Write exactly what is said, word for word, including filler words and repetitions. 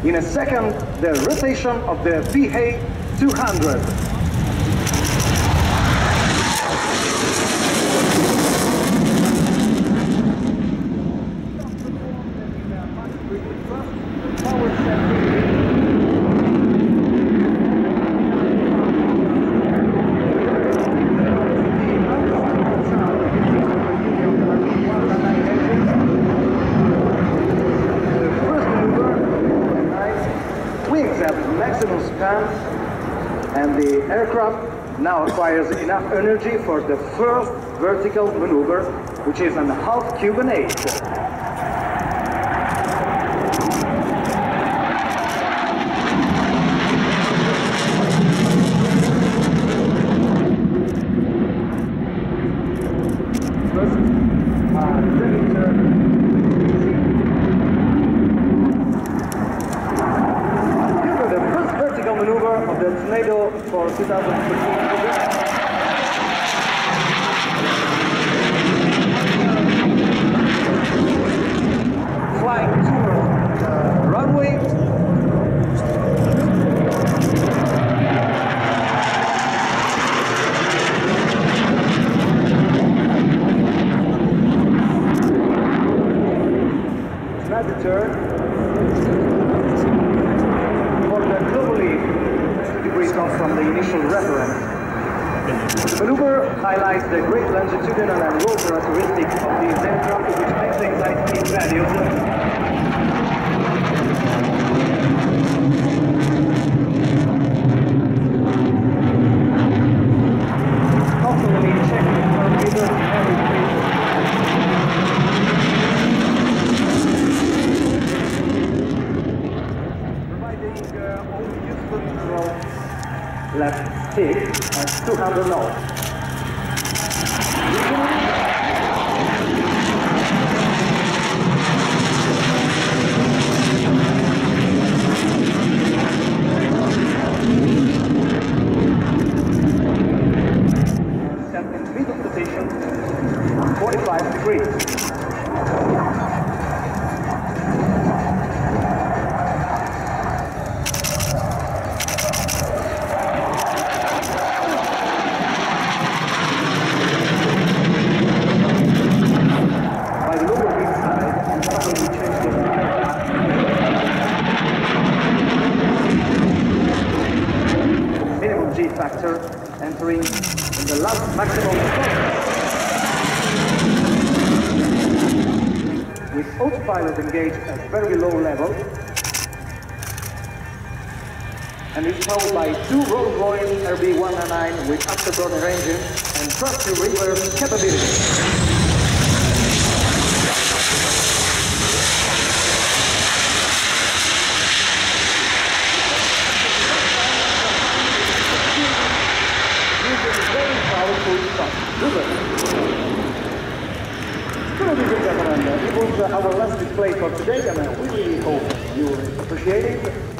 In a second, the rotation of the A two hundred. Wings have maximum span, and the aircraft now acquires enough energy for the first vertical maneuver, which is an half Cuban eight. First, uh, maneuver of the Tornado for two thousand fifteen. Flying towards the runway. It's not the turn. From the initial reference. The maneuver highlights the great longitudinal and roll characteristics of these aircraft, which makes the anxiety valuable. Constantly checking parameters every providing uh, all useful control. Left stick at two hundred knots. Set in middle position, forty-five degrees. G factor entering in the last maximum point. With autopilot engaged at very low level and is powered by two Rolls-Royce R B one ninety-nine with afterburner engine and thrust reverse capability. Ladies and gentlemen, it was our last display for today, and I really hope you appreciate it.